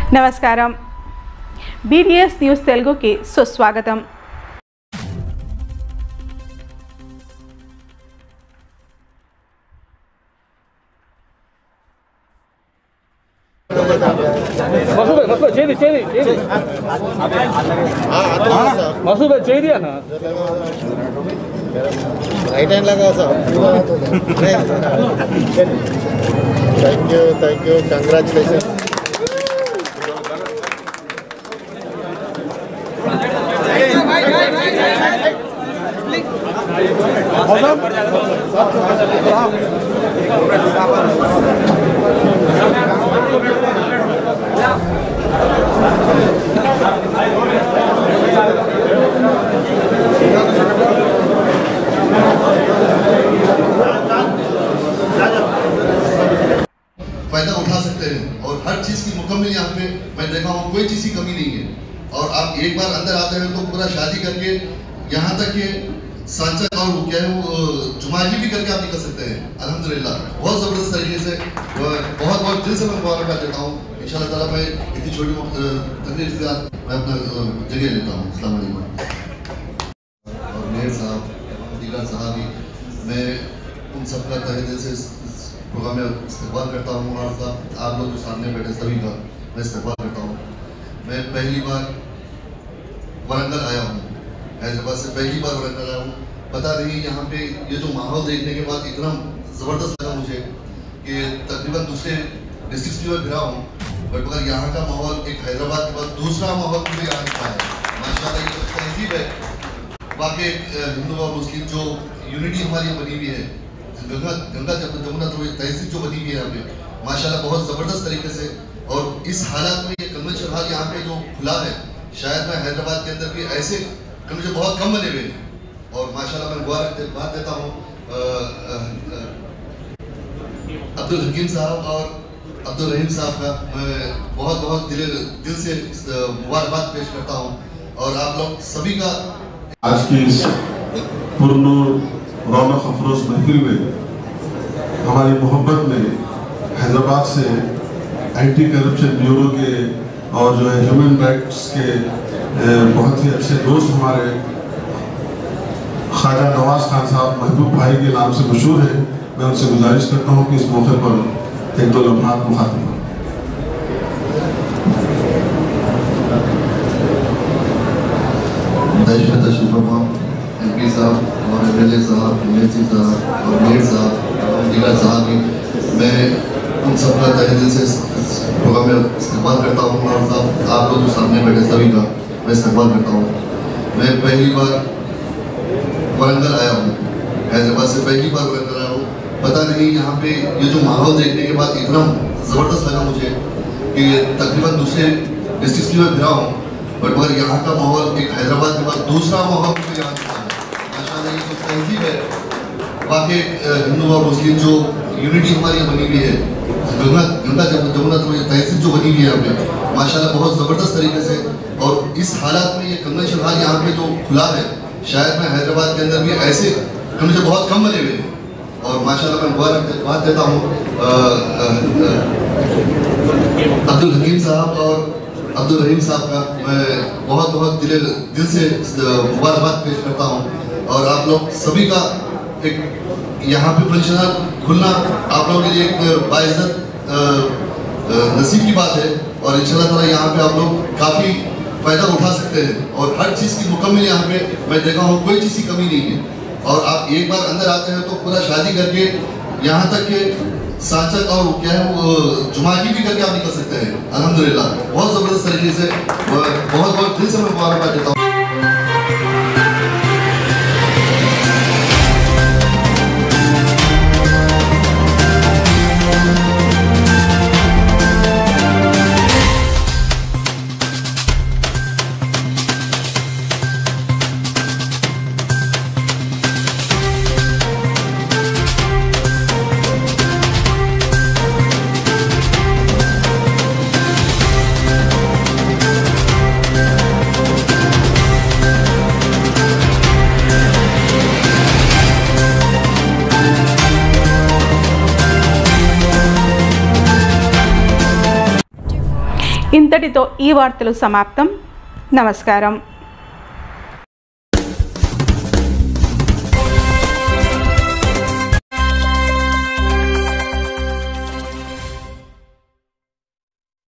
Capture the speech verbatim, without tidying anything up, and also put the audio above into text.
నమస్కారం BDS news తెలుగుకి సుస్వాగతం. మసూబ్ మసూబ్ చేది చేది చేది మసూబ్ చేది అన్న రైట్ హ్యాండ్ लगा sir. Thank you thank you congratulation. फायदा उठा सकते हैं और हर चीज़ की मुकम्मल यहाँ पे मैं देखा हूँ, कोई चीज़ की कमी नहीं है. और आप एक बार अंदर आते हैं तो पूरा शादी करके यहाँ तक के सांचा और वो क्या है वो जुमाजी भी करके आप निकल सकते हैं. अल्हम्दुलिल्लाह बहुत ज़बरदस्त तरीके से बहुत बहुत दिल से मैं मुबारकबाद देता हूँ. इंशाअल्लाह ताला मैं इतनी छोटी तकलीफ से मैं अपना जगह लेता हूँ. अस्सलाम वालेकुम. और मेयर साहब दीगर साहब मैं उन सबका तहे दिल से प्रोग्राम में इस्तेमाल करता हूँ. और साहब आप लोग जो सामने बैठे सभी का मैं इस्तेमाल करता हूँ. मैं पहली बार वरंगल आया हूँ, हैदराबाद से पहली बार वरंगल आया हूँ. पता नहीं यहाँ पे ये जो माहौल देखने के बाद इतना ज़बरदस्त लगा मुझे कि तकरीबन दूसरे डिस्ट्रिक्ट में फिरा हूँ, बट मगर यहाँ का माहौल एक हैदराबाद के बाद दूसरा माहौल मुझे यहाँ दिखा है. माशाल्लाह ये जो तहजीब है वाकई हिंदू और मुस्लिम जो यूनिटी हमारी यहाँ बनी हुई है, गंगा गंगा जमुना तो तहजीब जो बनी हुई है यहाँ पे माशाल्लाह बहुत ज़बरदस्त तरीके से. और इस हालात में ये कन्वेंशन हॉल यहाँ पे जो खुला है, शायद मैं हैदराबाद के अंदर भी ऐसे कन्वेंशन बहुत कम बने हुए हैं. और माशाल्लाह मैं मुबारक बात देता हूँ अब्दुल हकीम साहब और अब्दुल रहीम साहब का मैं बहुत बहुत दिल दिल से मुबारकबाद पेश करता हूँ. और आप लोग सभी का आज की इस पुरनूर रौनक अफरोज महफिल में हमारी मोहब्बत में हैदराबाद से एंटी करप्शन ब्यूरो के और जो है ह्यूमन राइट्स के बहुत ही अच्छे दोस्त हमारे ख्वाजा नवाज खान साहब महबूब भाई के नाम से मशहूर हैं. मैं उनसे गुजारिश करता हूँ कि इस मौके पर एक दो लम्हात मुखातिब करें. एम पी साहब और एम एल ए साहब, एम एल सी साहब और मेयर साहब और दीगर साहब भी मैं उन सब का तहे दिल से प्रोग्राम में इस्तेमाल करता हूँ. और साहब आप लोग जो सामने बैठे सभी का मैं इस्तेमाल करता हूँ. मैं पहली बार वरंगल आया हूँ, हैदराबाद से पहली बार वरंगल आया हूँ. पता नहीं यहाँ पे ये जो माहौल देखने के बाद इतना ज़बरदस्त लगा मुझे कि तकरीबन दूसरे डिस्ट्रिक्ट में फिरा हूँ, बट मगर यहाँ का माहौल एक हैदराबाद के बाद दूसरा माहौल मुझे यहाँ दिखा है. माशाल्लाह ये जो तहजीब है वाकई हिंदू और मुस्लिम जो यूनिटी हमारी यहाँ बनी हुई है, गंगा गंगा जमुना तो तहजीब जो बनी हुई है यहाँ पे माशाल्लाह बहुत ज़बरदस्त तरीके से. और इस हालात में ये कन्वेंशन हॉल यहाँ पे जो खुला है, शायद मैं हैदराबाद के अंदर भी ऐसे कन्वेंशन बहुत कम बने हुए हैं. और माशाल्लाह मैं मुबारक बात देता हूँ अब्दुल हकीम साहब और अब्दुल रहीम साहब का मैं बहुत बहुत दिल दिल से मुबारकबाद पेश करता हूँ. और आप लोग सभी का एक यहाँ पे फंक्शन हॉल खुलना आप लोगों के लिए एक बाइज़्ज़त नसीब की बात है. और इंशाल्लाह ताला यहाँ पे आप लोग काफ़ी फ़ायदा उठा सकते हैं. और हर चीज़ की मुकम्मल यहाँ पे मैं देखा हूँ, कोई चीज़ की कमी नहीं है. और आप एक बार अंदर आते हैं तो पूरा शादी करके यहाँ तक के सांचा और क्या है वो जुमाजी भी करके आप निकल सकते हैं. अल्हम्दुलिल्लाह बहुत ज़बरदस्त तरीके से बहुत बहुत दिल से मैं मुबारकबाद देता हूँ. ఇంతటితో ఈ వార్తలు సమాప్తం. నమస్కారం.